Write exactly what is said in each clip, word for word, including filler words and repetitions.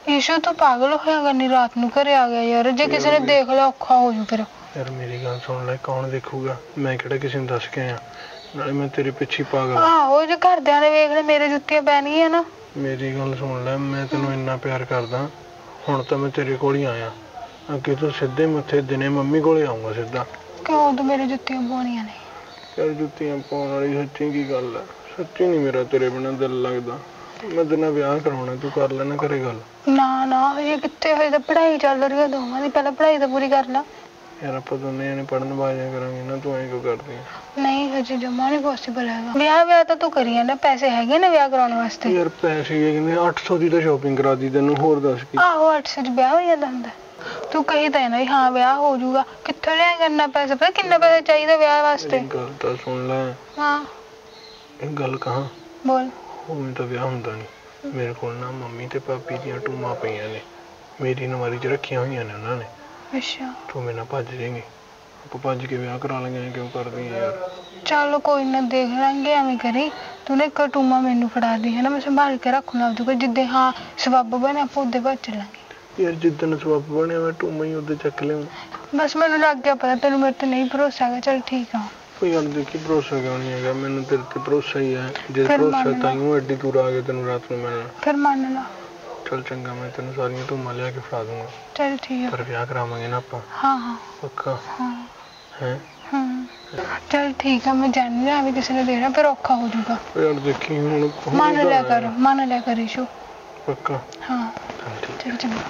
ईशू तू पागल होया करनी रात नू घरे आ गया यार जे किसी ने देख लिया औखा हो जू फिर यार मेरी गल सुन ले कौन देखूगा मैं किहड़ा किसी ने दस के आया नाले मैं तेरे पिछे पागल आहो जे घरदियां ने वेख ले मेरे जुत्तियां पैणगियां ना मेरी गल सुन ले मैं तेनू इन्ना प्यार करदा हुण तां मैं तेरे कोल ही आया अगे तो सीधे मथे दिने मम्मी कोले आऊंगा सीधा क्यों तू मेरी जुत्तियां पाउणियां ने यार जुत्तियां पाउण वाली सच्ची की गल है सच्ची नहीं मेरा तेरे बिना दिल लगदा मैं तेरे नाल ब्याह कराउणा तू कर लेना घरे गल ना ना ये कित्थे होई ते पढ़ाई चल रही है दोवां दी पहले पढ़ाई तो पूरी कर ला यार आप दोनों जने पढ़न बाजा करांगे ना तू ऐ क्यों करदी है नहीं हजे जमा नहीं पॉसिबल हैगा ब्याह ब्याह तो तू करी है ना पैसे हैगे ना ब्याह कराने वास्ते यार पैसे ये कहंदे आठ सौ दी तो शॉपिंग करा दी तैनू होर दस की आहो आठ सौ च ब्याह हो जांदा हुंदा तू कही ता ना हां ब्याह हो जाऊगा कित्थे लिया करना पैसे पता किन्ने पैसे चाहिए ब्याह वास्ते गल तो सुन ले हां एक गल कहां बोल हुण तो ब्याह हुंदा नहीं मेरे कोल ना मम्मी ते पापी दी टूमां पईयां ने मेरी नवारी च रखियां होईयां ने उन्हां ने अच्छा तू मेरे नाल भज जाएंगे आप भज के ब्याह करा लेंगे क्यों कर दी यार चलो कोई ना देख लेंगे एवं करी तूने एक टूमा मैनू फड़ा दी है ना मैं संभाल के रखूंगा तुझे जिद्दे हाँ सबब बने आप उदे भज चलांगे यार जिद्दन सबब बने मैं टूमा ही उदे चक लिया बस मैनू लग गया पता तेनू मेरे ते नहीं भरोसा है चल ठीक है कोई गल देखी भरोसा क्यों नहीं है मैनू तेरे ते भरोसा ही है जे भरोसा ताइयों एडी दूर आ गए तेनू रात नू मिलना फिर मान ला चल चंगा मैं तेन सारियां टूमां लिया के फड़ा दूंगा चल ठीक है पर ब्याह करावांगे ना आपां हाँ हाँ पक्का हाँ हैं हम्म चल ठीक है मैं जानी ना अभी किसी ने देना फिर औखा हो जाऊगा यार देखी हुण मान लिया कर मान लिया कर ईशू पक्का हाँ चल चंगा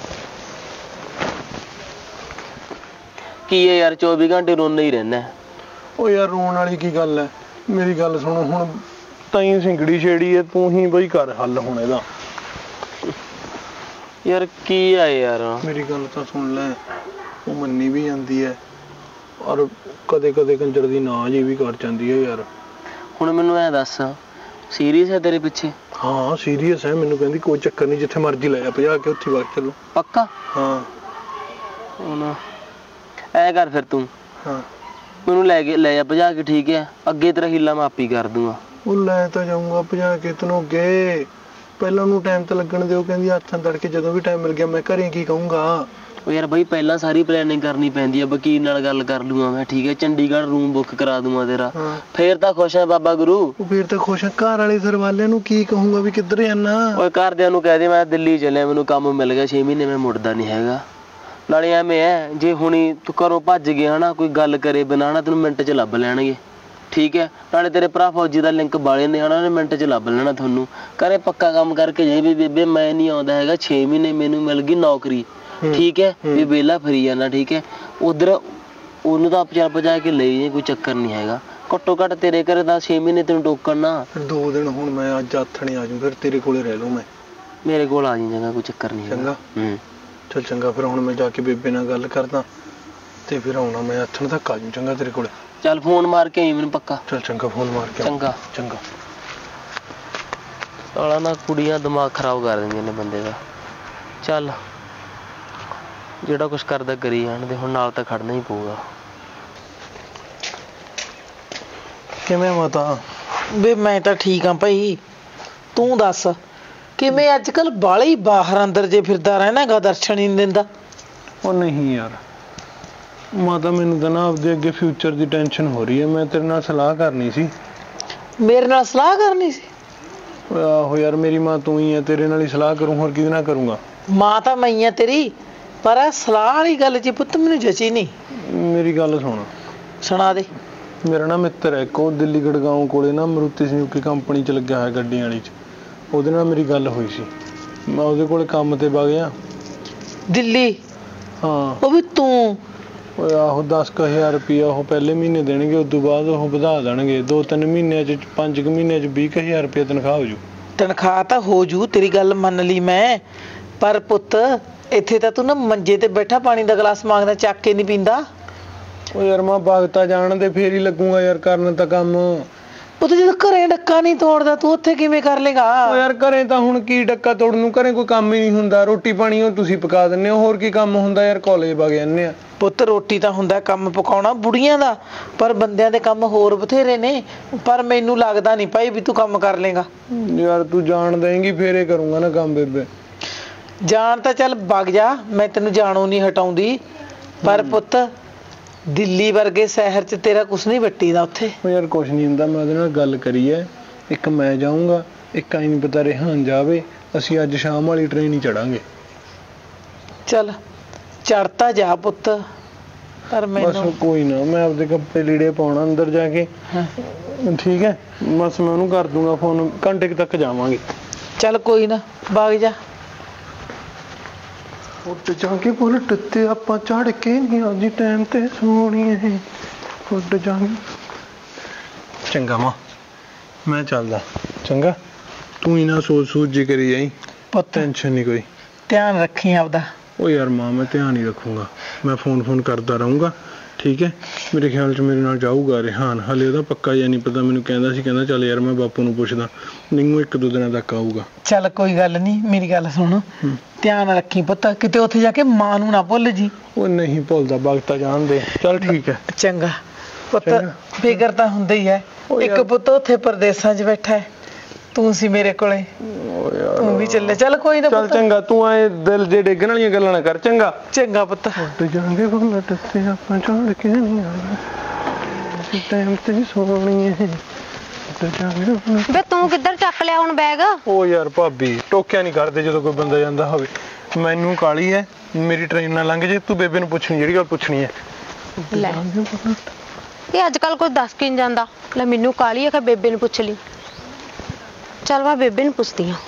की है यार चौबीस घंटे रोने ही रहना है ओ यार रोन वाली की गल है मेरी गल सुनो हुण ताई सिंगड़ी छेड़ी है तू ही बई कर हल हुण एदा यार की है यार मेरी गल तो सुन ले वो मन्नी भी जाती है और कदे कदे कंजर दी ना जी भी कर जाती है यार हुण मैनू ऐ दस सीरीयस है तेरे पीछे हाँ सीरीयस है मैनू कहंदी कोई चक्कर नहीं जिथे मर्जी ले जा भजा के उत्थे वग चलो पक्का हाँ हुण ऐ कर फिर तू हाँ मैनू लै के ले जा भजा के ठीक है अगे तेरा हीला मैं आप ही कर दूंगा वो लै तो जाऊंगा भजा के तैनू अगे पहले उन्होंने टाइम तो लगन दो कहंदी हत्थां तड़के जदों भी टाइम मिल गया मैं घरे की कहूंगा ओ यार भाई पहला सारी प्लानिंग करनी पैंदी है वकील नाल गल कर लूंगा मैं ठीक है चंडीगढ़ रूम बुक करा दूंगा तेरा हाँ। फिर तां खुश है बाबा गुरु फिर तो खुश है घर वाले सरवाले नू की कहूंगा भी किधर जाना ओए घरदियां नू कह दे मैं दिल्ली चलिया मैनू काम मिल गया छे महीने मैं मुड़दा नहीं हैगा नाले एवें है जे हुणी तू घरों भज गया ना कोई गल करे बिना ना तैनू मिंट च लभ लैणगे ठीक है नाले तेरे भरा फौजी का लिंक बाले ने आना मिनट च लभ लेना थोनू करे पक्का काम करके जाए भी बेबे मैं नहीं आउंदा हैगा छे महीने मैनू मिल गई नौकरी ठीक है भी वेला फिरी जाना ठीक है उधर ओनू तां पचा पजा के ले जाए कोई चक्कर नहीं हैगा घट्टो घट तेरे घरे दा छे महीने तैनू टोकन ना दो दिन हुण मैं अज आथणे आ जूं फिर तेरे कोले रह लूं मैं मेरे कोल आ जी चंगा कोई चक्कर नहीं चंगा हम्म चल चंगा फिर हुण मैं जाके बेबे नाल गल करदा ते फिर आउणा मैं आथण तक आ जूं चंगा तेरे कोले चल फोन मार के आई मैनू पक्का चल चंगा फोन मार के चंगा चंगा साला ना कुड़ियां दिमाग खराब कर दिंदियां ने बंदे दा चल जेड़ा कुछ करदा करी जाण दे हुण नाल तां खड़ना ही पऊगा किवें माता वे मैं तां ठीक हां भाई तू दस किवें अजकल बाले ही बाहर अंदर जे फिरदा रहनागा दर्शन ही नहीं दिंदा ओ नहीं यार माता मैनू तो ना आपदे अगे फ्यूचर की टेंशन हो रही है मैं तेरे नाल सलाह करनी सी मेरे नाल सलाह करनी सी आहो यार मेरी मां तू ही है तेरे नाल ही सलाह करूं होर किहदे नाल करूंगा मां तां मैं ही तेरी पर सलाह वाली गल च पुत्त मैनू जची नहीं मेरी गल सुन सुना दे मेरा ना मित्र है को दिल्ली गड़गांव कोले ना मारुति सुजुकी कंपनी च लग्या है गड्डियां वाली च ਉਹਦੇ ਨਾਲ ਮੇਰੀ ਗੱਲ ਹੋਈ ਸੀ ਮੈਂ ਉਹਦੇ ਕੋਲੇ ਕੰਮ ਤੇ ਵਗ ਗਿਆ ਦਿੱਲੀ ਹਾਂ ਉਹ ਵੀ ਤੂੰ ਓਏ ਆਹੋ ਦਸ ਕੁ ਹਜ਼ਾਰ ਰੁਪਈਆ ਉਹ ਪਹਿਲੇ ਮਹੀਨੇ ਦੇਣਗੇ ਉਸ ਤੋਂ ਬਾਅਦ ਉਹ ਵਧਾ ਦੇਣਗੇ ਦੋ ਤਿੰਨ ਮਹੀਨਿਆਂ ਚ ਪੰਜ ਕੁ ਮਹੀਨਿਆਂ ਚ ਵੀਹ ਕੁ ਹਜ਼ਾਰ ਰੁਪਈਆ ਤਨਖਾਹ ਹੋ ਜੂ ਤਨਖਾਹ ਤਾਂ ਹੋ ਜੂ ਤੇਰੀ ਗੱਲ ਮੰਨ ਲਈ ਮੈਂ ਪਰ ਪੁੱਤ ਇੱਥੇ ਤਾਂ ਤੂੰ ਨਾ ਮੰਜੇ ਤੇ ਬੈਠਾ ਪਾਣੀ ਦਾ ਗਲਾਸ ਮੰਗਦਾ ਚੱਕ ਕੇ ਨਹੀਂ ਪੀਂਦਾ ਓ ਯਾਰ ਮੈਂ ਭਗਤਾ ਜਾਣ ਦੇ ਫੇਰ ਹੀ ਲੱਗੂਗਾ ਯਾਰ ਕਰਨ ਤਾਂ ਕੰਮ ਉਹ ਤਾਂ ਜਦੋਂ ਘਰੇ ਡੱਕਾ ਨਹੀਂ ਤੋੜਦਾ ਤੂੰ ਉੱਥੇ ਕਿਵੇਂ ਕਰ ਲੇਗਾ ਓ ਯਾਰ ਘਰੇ ਤਾਂ ਹੁਣ ਕੀ ਡੱਕਾ ਤੋੜਨ ਨੂੰ ਘਰੇ ਕੋਈ ਕੰਮ ਹੀ ਨਹੀਂ ਹੁੰਦਾ ਰੋਟੀ ਪਾਣੀ ਉਹ ਤੁਸੀਂ ਪਕਾ ਦਿੰਦੇ ਹੋ ਹੋਰ ਕੀ ਕੰਮ ਹੁੰਦਾ ਯਾਰ ਕਾਲਜ ਵਗ ਜਾਂਦੇ ਆ ਪੁੱਤ ਰੋਟੀ ਤਾਂ ਹੁੰਦਾ ਕੰਮ ਪਕਾਉਣਾ ਬੁੜੀਆਂ ਦਾ ਪਰ ਬੰਦਿਆਂ ਦੇ ਕੰਮ ਹੋਰ ਬਥੇਰੇ ਨੇ ਪਰ ਮੈਨੂੰ ਲੱਗਦਾ ਨਹੀਂ ਭਾਈ ਵੀ ਤੂੰ ਕੰਮ ਕਰ ਲੇਗਾ ਯਾਰ ਤੂੰ ਜਾਣ ਦੇਂਗੀ ਫੇਰੇ ਕਰੂੰਗਾ ਨਾ ਕੰਮ ਬੇਬੇ ਜਾਣ ਤਾਂ ਚੱਲ ਵਗ ਜਾ, ਮੈਂ ਤੈਨੂੰ ਜਾਣੋਂ ਨਹੀਂ ਹਟਾਉਂਦੀ, ਪਰ ਪੁੱਤ ਦਿੱਲੀ ਵਰਗੇ ਸ਼ਹਿਰ 'ਚ ਤੇਰਾ ਕੁਛ ਨਹੀਂ ਵੱਟੀਦਾ ਉੱਥੇ। ਉਹ ਯਾਰ ਕੁਛ ਨਹੀਂ ਹੁੰਦਾ, ਮੈਂ ਉਹਦੇ ਨਾਲ ਗੱਲ ਕਰੀ ਹੈ, ਇੱਕ ਮੈਂ ਜਾਊਂਗਾ, ਇੱਕ ਆਈ ਨਹੀਂ ਪਤਾ ਰਿਹਾਨ ਜਾਵੇ, ਅਸੀਂ ਅੱਜ ਸ਼ਾਮ ਵਾਲੀ ਟ੍ਰੇਨ ਹੀ ਚੜਾਂਗੇ। ਚੱਲ ਚੜਤਾ ਜਾ ਪੁੱਤ, ਪਰ ਬਸ ਮੈਨੂੰ ਕੋਈ ਨਾ, ਮੈਂ ਆਪਦੇ ਕੱਪੜੇ ਲੀੜੇ ਪਾਉਣਾ ਅੰਦਰ ਜਾ ਕੇ। ਹਾਂ ਠੀਕ ਹੈ, ਬਸ ਮੈਂ ਉਹਨੂੰ ਕਰ ਦੂੰਗਾ ਫੋਨ, ਘੰਟੇ ਕੁ ਤੱਕ ਜਾਵਾਂਗੇ। ਚੱਲ ਕੋਈ ਨਾ ਵਗ ਜਾ। ਉੱਡ ਜਾਗੇ ਬੁਲਟ ਤੇ ਆਪਾਂ ਚੜ ਕੇ ਨੀ ਅੱਜ ਟਾਈਮ ਤੇ ਸੋਹਣੀਏ, ਉੱਡ ਜਾਗੇ। ਚੰਗਾ ਮਾਂ, ਮੈਂ ਚੱਲਦਾ। ਚੰਗਾ, ਤੂੰ ਹੀ ਨਾ ਸੋਚ ਸੂਝ ਜੀ ਕਰੀ ਜਾਈ, ਪੁੱਤ ਟੈਨਸ਼ਨ ਨਹੀਂ ਕੋਈ। ਧਿਆਨ ਰੱਖੀ ਆਪਦਾ। ਉਹ ਯਾਰ ਮਾਂ, ਮੈਂ ਧਿਆਨ ਹੀ ਰੱਖੂੰਗਾ, ਮੈਂ ਫੋਨ ਫੋਨ ਕਰਦਾ ਰਹੂੰਗਾ। ਠੀਕ ਹੈ, ਮੇਰੇ ਖਿਆਲ 'ਚ ਮੇਰੇ ਨਾਲ ਜਾਊਗਾ ਰਿਹਾਨ, ਹਲੇ ਉਹਦਾ ਪੱਕਾ ਜਾਂ ਨਹੀਂ ਪਤਾ, ਮੈਨੂੰ ਕਹਿੰਦਾ ਸੀ, ਕਹਿੰਦਾ ਚੱਲ ਯਾਰ ਮੈਂ ਬਾਪੂ ਨੂੰ ਪੁੱਛਦਾ, ਨਿੰਗੂ ਇੱਕ ਦੋ ਦਿਨਾਂ ਤੱਕ ਆਊਗਾ। ਚੱਲ ਕੋਈ ਗੱਲ ਨਹੀਂ, ਮੇਰੀ ਗੱਲ ਸੁਣ, ਧਿਆਨ ਰੱਖੀ ਪੁੱਤ, ਕਿਤੇ ਉੱਥੇ ਜਾ ਕੇ ਮਾਂ ਨੂੰ ਨਾ ਭੁੱਲ ਜੀ। ਉਹ ਨਹੀਂ ਭੁੱਲਦਾ, ਵਕਤ ਜਾਣ ਦੇ। ਚੱਲ ਠੀਕ ਹੈ, ਚੰਗਾ ਪੁੱਤ, ਚੰਗਾ। ਫਿਕਰ ਤਾਂ ਹੁੰਦਾ ਹੀ ਹੈ, ਇੱਕ ਪੁੱਤ ਉੱਥੇ ਪ੍ਰਦੇਸਾਂ 'ਚ ਬੈਠਾ ਹੈ, ਤੂੰ ਸੀ ਮੇਰੇ ਕੋਲੇ, ਤੂੰ ਵੀ ਚੱਲੇ। ਚੱਲ ਕੋਈ ਨਾ ਚੱਲ ਚੰਗਾ, ਤੂੰ ਆਏ ਦਿਲ ਜੇ ਡੇਗਣ ਵਾਲੀਆਂ ਗੱਲਾਂ ਨਾ ਕਰ। ਚੰਗਾ ਚੰਗਾ ਪੁੱਤ। ਉੱਡ ਜਾਗੇ ਬੁਲਟ ਤੇ ਆਪਾਂ ਚੜ ਕੇ ਨੀ ਆਉਣਾ ਟਾਈਮ ਤੇ ਸੋਹਣੀਏ, ਉੱਡ ਜਾਗੇ। ਵੇ ਤੂੰ ਕਿੱਧਰ ਚੱਕ ਲਿਆ ਹੁਣ ਬੈਗ? ਉਹ ਯਾਰ ਭਾਬੀ, ਟੋਕਿਆ ਨਹੀਂ ਕਰਦੇ ਜਦੋਂ ਕੋਈ ਬੰਦਾ ਜਾਂਦਾ ਹੋਵੇ, ਮੈਨੂੰ ਕਾਹਲੀ ਹੈ, ਮੇਰੀ ਟ੍ਰੇਨ ਨਾ ਲੰਘ ਜੇ, ਤੂੰ ਬੇਬੇ ਨੂੰ ਪੁੱਛਣੀ ਜਿਹੜੀ ਗੱਲ ਪੁੱਛਣੀ ਹੈ। ਲੈ ਇਹ ਅੱਜ ਕੱਲ ਕੋਈ ਦੱਸ ਕੇ ਨਹੀਂ ਜਾਂਦਾ। ਲੈ ਮੈਨੂੰ ਕਾਲੀ ਹੈ ਕਿ ਬੇਬੇ ਨੂੰ ਪੁੱਛ ਲਈ। ਚੱਲ ਮੈਂ ਬੇਬੇ ਨੂੰ ਪੁੱਛਦੀ ਹਾਂ।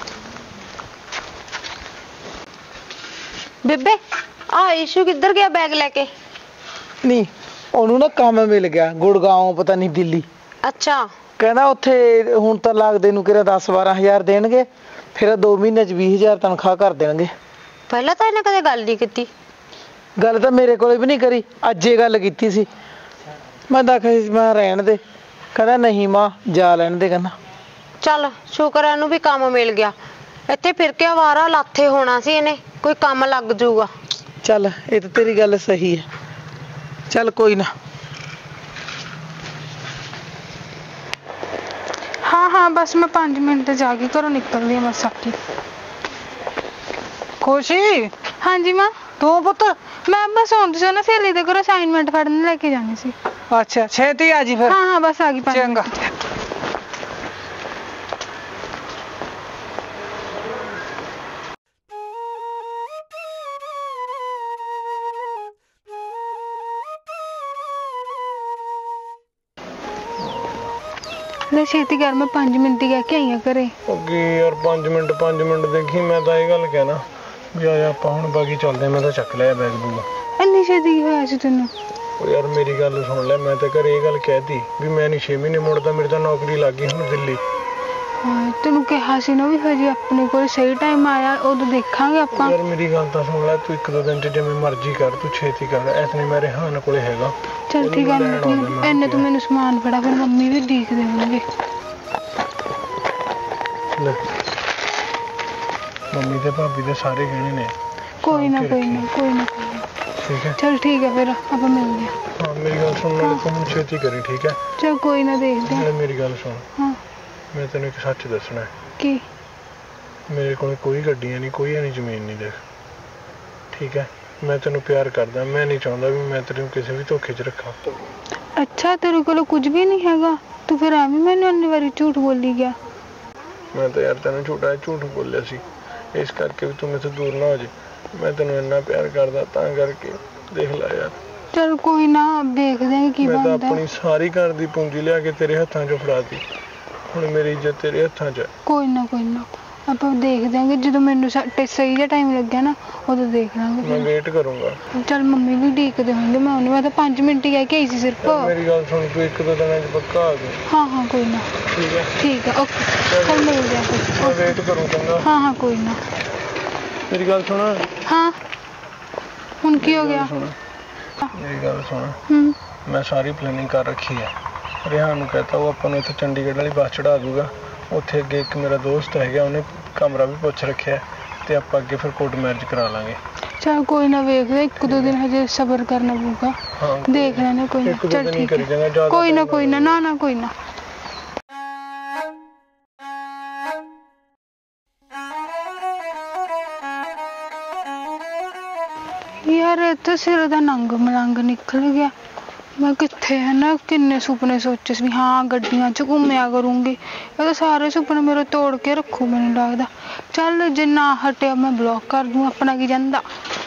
ਬੇਬੇ ਆ ਇਸ਼ੂ ਕਿੱਧਰ ਗਿਆ ਬੈਗ ਲੈ ਕੇ? ਨਹੀਂ, ਉਹਨੂੰ ਨਾ ਕੰਮ ਮਿਲ ਗਿਆ ਗੁੜਗਾਉਂ, ਪਤਾ ਨਹੀਂ ਦਿੱਲੀ। ਅੱਛਾ, ਕਹਿੰਦਾ ਉੱਥੇ ਹੁਣ ਤਾਂ ਲੱਗਦੇ ਨੂੰ ਕਿਹੜਾ ਦਸ ਬਾਰਾਂ ਹਜ਼ਾਰ ਦੇਣਗੇ, ਫਿਰ ਦੋ ਮਹੀਨੇ 'ਚ ਵੀਹ ਹਜ਼ਾਰ ਤਨਖਾਹ ਕਰ ਦੇਣਗੇ। ਪਹਿਲਾਂ ਤਾਂ ਇਹਨੇ ਕਦੇ ਗੱਲ ਨਹੀਂ ਕੀਤੀ। ਗੱਲ ਤਾਂ ਮੇਰੇ ਕੋਲੇ ਵੀ ਨਹੀਂ ਕਰੀ, ਅੱਜ ਇਹ ਗੱਲ ਕੀਤੀ ਸੀ। ਮੈਂ ਤਾਂ ਆਖਿਆ ਮੈਂ ਰਹਿਣ ਦੇ, ਕਹਿੰਦਾ ਨਹੀਂ ਮਾਂ ਜਾ ਲੈਣ ਦੇ। ਕਹਿੰਦਾ ਚੱਲ ਸ਼ੁਕਰ ਹੈ ਇਹਨੂੰ ਵੀ ਕੰਮ ਮਿਲ ਗਿਆ, ਇੱਥੇ ਫਿਰ ਕੇ ਆਵਾਰਾ ਲਾਥੇ ਹੋਣਾ ਸੀ ਇਹਨੇ, ਕੋਈ ਕੰਮ ਲੱਗ ਜਾਊਗਾ। ਚੱਲ ਇਹ ਤਾਂ ਤੇਰੀ ਗੱਲ ਸਹੀ ਹੈ, ਚੱਲ ਕੋਈ ਨਾ। ਹਾਂ ਹਾਂ ਬਸ ਮੈਂ ਪੰਜ ਮਿੰਟ ਜਾ ਕੇ ਘਰੋਂ ਨਿਕਲਦੀ ਹਾਂ ਬਸ ਆਪੀ। ਖੁਸ਼ੀ, ਹਾਂਜੀ ਮਾਂ। ਤੂੰ ਪੁੱਤ? ਮੈਂ ਬਸ ਆਉਂਦੀ ਸੀ ਨਾ ਸਹੇਲੀ ਦੇ ਘਰੋਂ ਅਸਾਈਨਮੈਂਟ ਫੜਨ ਲੈ ਕੇ ਜਾਣੀ ਸੀ। ਅੱਛਾ, ਛੇਤੀ ਆ ਜੀ ਫਿਰ। ਹਾਂ ਹਾਂ ਬਸ ਆ ਗਈ ਪੰਜ ਚੰਗਾ। ਮਿੰਟ 'ਚ। ਲੈ ਛੇਤੀ ਕਰ, ਮੈਂ ਪੰਜ ਮਿੰਟ ਹੀ ਕਹਿ ਕੇ ਆਈ ਆ ਘਰੇ। ਅੱਗੇ ਯਾਰ ਪੰਜ ਮਿੰਟ ਪੰਜ ਮਿੰਟ ਦੇਖੀ, ਮੈਂ ਤਾਂ ਇਹ ਗੱਲ ਕਹਿਣਾ ਵੀ ਆ ਆਪਾਂ ਹੁਣ ਬਾਗੀ ਚੱਲਦੇ, ਮੈਂ ਤਾਂ ਚੱਕ ਲਿਆ ਬੈਗ ਬੂਗਾ। ਇੰਨੀ ਛੇਤੀ ਕੀ ਹੋਇਆ ਸੀ ਤੈਨੂੰ? ਉਹ ਯਾਰ ਮੇਰੀ ਗੱਲ ਸੁਣ ਲੈ, ਮੈਂ ਤਾਂ ਘਰੇ ਇਹ ਗੱਲ ਕਹਿਤੀ ਵੀ ਮੈਂ ਨਹੀਂ ਛੇ ਮਹੀਨੇ ਮੁੜਦਾ, ਮੇਰੀ ਤਾਂ ਨੌਕਰੀ ਲੱਗ ਗਈ ਹੁਣ ਦਿੱਲੀ। ਹਾਂ ਤੈਨੂੰ ਕਿਹਾ ਸੀ ਨਾ ਵੀ ਹਜੇ ਆਪਣੇ ਕੋਲ ਸਹੀ ਟਾਈਮ ਆਇਆ, ਉਦੋਂ ਦੇਖਾਂਗੇ ਆਪਾਂ। ਯਾਰ ਮੇਰੀ ਗੱਲ ਤਾਂ ਸੁਣ ਲੈ, ਤੂੰ ਇੱਕ ਦੋ ਦਿਨ 'ਚ ਜਿਵੇਂ ਮਰਜ਼ੀ ਕਰ, ਤੂੰ ਛੇਤੀ ਕਰ, ਐਸ ਨਹੀਂ ਮੈਂ ਰਿਹਾਨ ਕੋਲੇ ਹੈਗਾ। ਚੱਲ ਠੀਕ ਆ, ਤੂੰ ਇੰਨੇ ਤੂੰ ਮੈਨੂੰ ਸਮਾਨ ਫੜਾ, ਫਿਰ ਮੰਮੀ ਵੀ ਦੇਖਦੇ ਹੋਣਗੇ। ਲੈ ਮੰਮੀ ਤੇ ਭਾਬੀ ਦੇ ਸਾਰੇ ਗਹਿਣੇ ਨੇ। ਕੋਈ ਨਾ ਕੋਈ ਨਾ ਕੋਈ ਨਾ ਕੋਈ ਨਾ। ਠੀਕ ਹੈ, ਚਲ ਠੀਕ ਹੈ, ਫਿਰ ਆਪਾਂ ਮਿਲਦੇ ਹਾਂ। ਹਾਂ ਮੇਰੀ ਗੱਲ ਸੁਣ, ਨਾਲੇ ਤੂੰ ਹੁਣ ਛੇਤੀ ਕਰੀ। ਠੀਕ ਹੈ, ਚਲ ਕੋਈ ਨਾ ਦੇਖਦੇ ਨਾਲੇ ਹਾਂ। ਮੇਰੀ ਗੱਲ ਸੁਣ, ਹਾਂ ਮੈਂ ਤੈਨੂੰ ਇੱਕ ਸੱਚ ਦੱਸਣਾ ਹੈ। ਕੀ? ਮੇਰੇ ਕੋਲ ਕੋਈ ਗੱਡੀਆਂ ਨਹੀਂ, ਕੋਈ ਨਹੀਂ ਜ਼ਮੀਨ ਨਹੀਂ, ਦੇਖ। ਠੀਕ ਹੈ, ਮੈਂ ਤੈਨੂੰ ਪਿਆਰ ਕਰਦਾ, ਮੈਂ ਨਹੀਂ ਚਾਹੁੰਦਾ ਵੀ ਮੈਂ ਤੈਨੂੰ ਕਿਸੇ ਵੀ ਧੋਖੇ 'ਚ ਰੱਖਾਂ। ਅੱਛਾ ਤੇਰੇ ਕੋਲ ਕੁਝ ਵੀ ਨਹੀਂ ਹੈਗਾ? ਤੂੰ ਫਿਰ ਐਵੇਂ ਮੈਨੂੰ ਇੰਨੀ ਵਾਰੀ ਝੂਠ ਬੋਲੀ ਗਿਆ। ਮੈਂ ਤਾਂ ਯਾਰ ਤੈਨੂੰ ਝੂਠਾ ਝੂਠ ਬੋਲਿਆ ਸੀ, ਇਸ ਕਰਕੇ ਵੀ ਤੂੰ ਮੇਰੇ ਤੋਂ ਦੂਰ ਨਾ ਹੋ ਜੇ। ਮੈਂ ਤੈਨੂੰ ਇੰਨਾ ਪਿਆਰ ਕਰਦਾ, ਤਾਂ ਕਰਕੇ ਦੇਖ ਲੈ ਯਾਰ। ਚਲ ਕੋਈ ਨਾ, ਦੇਖਦੇ ਹਾਂ ਕੀ ਮੈਂ ਤਾਂ ਬਣਦਾ। ਆਪਣੀ ਸਾਰੀ ਘਰ ਦੀ ਪੂੰਜੀ ਲਿਆ ਕੇ ਤੇਰੇ ਹੱਥਾਂ 'ਚ ਫੜਾਤੀ, ਹੁਣ ਮੇਰੀ ਇੱਜ਼ਤ ਤੇਰੇ ਹੱਥਾਂ 'ਚ ਹੈ। ਕੋਈ ਨਾ ਕੋਈ ਨਾ, ਆਪਾਂ ਦੇਖ ਦਿਆਂਗੇ, ਜਦੋਂ ਮੈਨੂੰ ਸਹੀ ਜਿਹਾ ਟਾਈਮ ਲੱਗਿਆ ਨਾ ਉਦੋਂ ਦੇਖ ਲਾਂਗੇ। ਮੈਂ ਵੇਟ ਕਰੂੰਗਾ। ਚੱਲ ਮੰਮੀ ਵੀ ਡੀਕਦੇ ਹੋਣਗੇ, ਮੈਂ ਉਹਨੂੰ ਮੈਂ ਤਾਂ ਪੰਜ ਮਿੰਟ ਹੀ ਕਹਿ ਕੇ ਆਈ ਸੀ ਸਿਰਫ। ਮੇਰੀ ਗੱਲ ਸੁਣ, ਤੂੰ ਇੱਕ ਦੋ ਦਿਨਾਂ 'ਚ ਪੱਕਾ ਆ ਜਾ। ਹਾਂ ਹਾਂ ਕੋਈ ਨਾ। ਠੀਕ ਹੈ ਠੀਕ ਹੈ, ਓਕੇ। ਚੱਲ ਮਿਲਦੇ ਆ ਫਿਰ। ਮੈਂ ਵੇਟ ਕਰੂੰ, ਚੰਗਾ। ਹਾਂ ਹਾਂ ਕੋਈ ਨਾ। ਮੇਰੀ ਗੱਲ ਸੁਣ। ਹਾਂ ਹੁਣ ਕੀ ਹੋ ਗਿਆ? ਮੇਰੀ ਗੱਲ ਸੁਣ, ਹੂੰ ਮੈਂ ਸਾਰੀ ਪਲੈਨਿੰਗ ਕਰ ਰੱਖੀ ਹੈ। ਰਿਹਾਨ ਨੂੰ ਕਹਤਾ ਉਹ ਆਪਾਂ ਨੂੰ ਇੱਥੇ ਚੰਡੀਗੜ੍ਹ ਵਾਲੀ ਬੱਸ ਚੜਾ ਦੂਗਾ। ਉੱਥੇ ਅੱਗੇ ਇੱਕ ਮੇਰਾ ਦੋਸਤ ਹੈਗਾ, ਉਹਨੇ ਕਮਰਾ ਵੀ ਪੁੱਛ ਰੱਖਿਆ, ਤੇ ਆਪਾਂ ਅੱਗੇ ਫਿਰ ਕੋਰਟ ਮੈਰਿਜ ਕਰਾ ਲਾਂਗੇ। ਚਲ ਕੋਈ ਨਾ, ਵੇਖਦੇ ਇੱਕ ਦੋ ਦਿਨ ਹਜੇ ਸਬਰ ਕਰਨਾ ਪਊਗਾ। ਹਾਂ ਦੇਖ ਲੈਣੇ ਕੋਈ ਨਾ। ਇੱਕ ਦੋ ਚਲ ਦਿਨ ਹੀ ਠੀਕ ਕਰੀ ਜਾਣਾ, ਹੈ, ਜ਼ਿਆਦਾ ਕੋਈ ਨਾ time ਕੋਈ ਨਾ, ਨਾ ਨਾ ਕੋਈ ਨਾ। ਯਾਰ ਇਹ ਤਾਂ ਸਿਰ ਦਾ ਨੰਗ ਮਲੰਗ ਨਿਕਲ ਗਿਆ। ਮੈਂ ਕਿੱਥੇ ਹੈ ਨਾ ਕਿੰਨੇ ਸੁਪਨੇ ਸੋਚੇ ਸੀ ਵੀ ਹਾਂ ਗੱਡੀਆਂ 'ਚ ਘੁੰਮਿਆ ਕਰੂੰਗੀ। ਇਹ ਤਾਂ ਸਾਰੇ ਸੁਪਨੇ ਮੇਰੇ ਤੋੜ ਕੇ ਰੱਖੂ ਮੈਨੂੰ ਲੱਗਦਾ। ਚੱਲ ਜੇ ਨਾ ਹਟਿਆ ਮੈਂ ਬਲੌਕ ਕਰ ਦੂੰ, ਆਪਣਾ ਕੀ ਜਾਂਦਾ।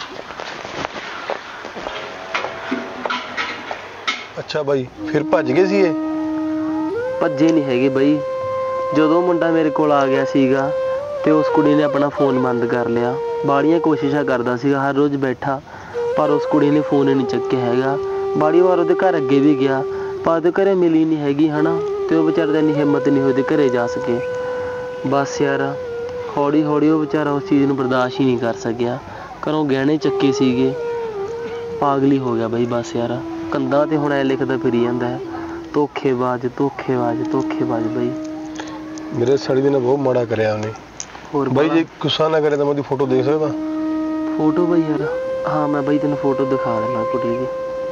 ਅੱਛਾ ਬਾਈ, ਫਿਰ ਭੱਜ ਗਏ ਸੀ ਇਹ? ਭੱਜੇ ਨਹੀਂ ਹੈਗੇ ਬਈ। ਜਦੋਂ ਮੁੰਡਾ ਮੇਰੇ ਕੋਲ ਆ ਗਿਆ ਸੀਗਾ ਤੇ ਉਸ ਕੁੜੀ ਨੇ ਆਪਣਾ ਫੋਨ ਬੰਦ ਕਰ ਲਿਆ। ਬਾੜੀਆਂ ਕੋਸ਼ਿਸ਼ਾਂ ਕਰਦਾ ਸੀਗਾ, ਹਰ ਰੋਜ਼ ਬੈਠਾ, ਪਰ ਉਸ ਕੁੜੀ ਨੇ ਫੋਨ ਨਹੀਂ ਚੱਕਿਆ ਹੈਗਾ। ਬਾੜੀ ਵਾਰ ਉਹਦੇ ਘਰ ਅੱਗੇ ਵੀ ਗਿਆ, ਪਰ ਉਹਦੇ ਘਰੇ ਮਿਲੀ ਨਹੀਂ ਹੈਗੀ ਹੈ ਨਾ, ਤੇ ਉਹ ਵਿਚਾਰੇ ਦੀ ਇੰਨੀ ਹਿੰਮਤ ਨਹੀਂ ਹੋਈ ਉਹਦੇ ਘਰੇ ਜਾ ਸਕੇ। ਬਸ ਯਾਰ ਹੌਲੀ ਹੌਲੀ ਉਹ ਵਿਚਾਰਾ ਉਸ ਚੀਜ਼ ਨੂੰ ਬਰਦਾਸ਼ਤ ਹੀ ਨਹੀਂ ਕਰ ਸਕਿਆ। ਘਰੋਂ ਗਹਿਣੇ ਚੱਕੇ ਸੀਗੇ, ਪਾਗਲੀ ਹੋ ਗਿਆ ਬਈ। ਬਸ ਯਾਰ ਕੰਧਾਂ ਤੇ ਹੁਣ ਐ ਲਿਖਦਾ ਫਿਰੀ ਜਾਂਦਾ ਹੈ, ਧੋਖੇਬਾਜ਼ ਧੋਖੇਬਾਜ਼ ਧੋਖੇਬਾਜ਼ ਬਈ। ਮੇਰੇ ਸਾਲੀ ਦੇ ਨੇ ਬਹੁਤ ਮਾੜਾ ਕਰਿਆ ਉਹਨੇ। ਹੋਰ ਬਾਈ ਜੇ ਗੁੱਸਾ ਨਾ ਕਰੇ ਤਾਂ ਮੈਂ ਉਹਦੀ ਫੋਟੋ ਦੇਖ ਸਕਦਾ? ਫੋਟੋ ਬਈ ਯਾਰ ਹਾਂ ਮੈਂ ਬਈ ਤੈਨੂੰ ਫੋਟੋ ਦਿਖਾ ਦਿੰਦਾ ਕੁੜੀ ਦੀ।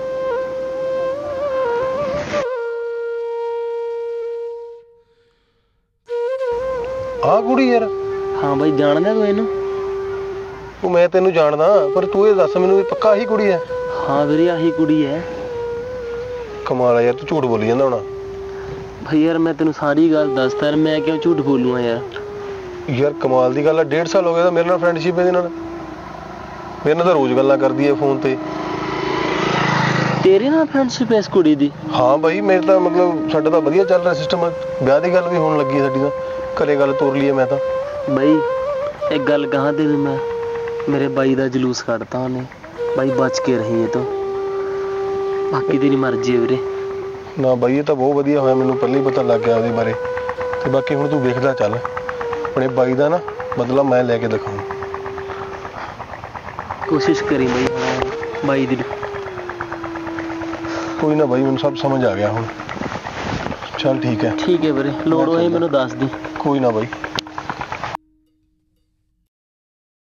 ਆਹ ਕੁੜੀ ਯਾਰ? ਹਾਂ ਬਈ ਜਾਣਦਾ ਤੂੰ ਇਹਨੂੰ? ਉਹ ਮੈਂ ਤੈਨੂੰ ਜਾਣਦਾ, ਪਰ ਤੂੰ ਇਹ ਦੱਸ ਮੈਨੂੰ ਵੀ ਪੱਕਾ ਆਹੀ ਕੁੜੀ ਹੈ? ਹਾਂ ਵੀਰੇ ਆਹੀ ਕੁੜੀ ਹੈ। ਕਮਾਲ ਆ ਯਾਰ, ਤੂੰ ਝੂਠ ਬੋਲੀ ਜਾਂਦਾ ਹੋਣਾ। ਭਾਈ ਯਾਰ ਮੈਂ ਤੈਨੂੰ ਸਾਰੀ ਗੱਲ ਦੱਸਦਾ, ਮੈਂ ਕਿਉਂ ਝੂਠ ਬੋਲੂੰਗਾ ਯਾਰ। ਯਾਰ ਕਮਾਲ ਦੀ ਗੱਲ ਆ, ਡੇਢ ਸਾਲ ਹੋ ਗਿਆ ਮੇਰੇ ਨਾਲ ਫਰੈਂਡਸ਼ਿਪ ਇਹਦੇ ਨਾਲ। ਮੇਰੇ ਨਾਲ ਤਾਂ ਰੋਜ਼ ਗੱਲਾਂ ਕਰਦੀ ਹੈ ਫੋਨ ਤੇ। ਤੇਰੇ ਨਾਲ ਫਰੈਂਡਸ਼ਿਪ ਹੈ ਇਸ ਕੁੜੀ ਦੀ? ਹਾਂ ਬਾਈ, ਮੇਰੇ ਤਾਂ ਮਤਲਬ ਸਾਡਾ ਤਾਂ ਵਧੀਆ ਚੱਲ ਰਿਹਾ ਸਿਸਟਮ। ਵਿਆਹ ਦੀ ਗੱਲ ਵੀ ਹੋਣ ਲੱਗੀ ਸਾਡੀ ਤਾਂ, ਘਰੇ ਗੱਲ ਤੋਰ ਲਈ ਮੈਂ ਤਾਂ। ਬਾਈ ਇੱਕ ਗੱਲ ਕਹਾਂ ਤੇ ਵੀ ਮੈਂ, ਮੇਰੇ ਬਾਈ ਦਾ ਜਲੂਸ ਕੱਢਤਾ ਉਹਨੇ। ਬਾਈ ਬਚ ਕੇ ਰਹੀ ਇਹ ਤੋਂ, ਬਾਕੀ ਤੇਰੀ ਮਰਜ਼ੀ ਹੈ ਵੀਰੇ। ਨਾ ਬਾਈ ਇਹ ਤਾਂ ਬਹੁਤ ਵਧੀਆ ਹੋਇਆ, ਮੈਨੂੰ ਪਹਿਲਾਂ ਹੀ ਪਤਾ ਲੱਗ ਗਿਆ ਉਹਦੇ ਬਾਰੇ। ਤੇ ਬਾਕੀ ਹੁਣ ਤੂੰ ਵੇਖਦਾ ਚੱਲ, ਆਪਣੇ ਬਾਈ ਦਾ ਨਾ ਬਦਲਾ ਮੈਂ ਲੈ ਕੇ ਦਿਖਾਊਂ। ਕੋਸ਼ਿਸ਼ ਕਰੀ ਬਾਈ ਬਾਈ ਦੀ। ਕੋਈ ਨਾ ਬਾਈ, ਮੈਨੂੰ ਸਭ ਸਮਝ ਆ ਗਿਆ ਹੁਣ। ਚੱਲ ਠੀਕ ਹੈ। ਠੀਕ ਹੈ ਵੀਰੇ, ਲੋੜ ਹੋਈ ਮੈਨੂੰ ਦੱਸ ਦੀ। ਕੋਈ ਨਾ ਬਾਈ।